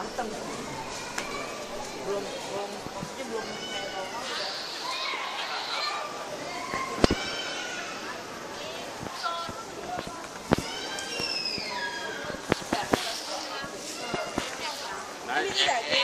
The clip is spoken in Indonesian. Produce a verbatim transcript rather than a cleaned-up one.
mateng. Belum belum maksudnya belum kayak tahu udah. Ini tidak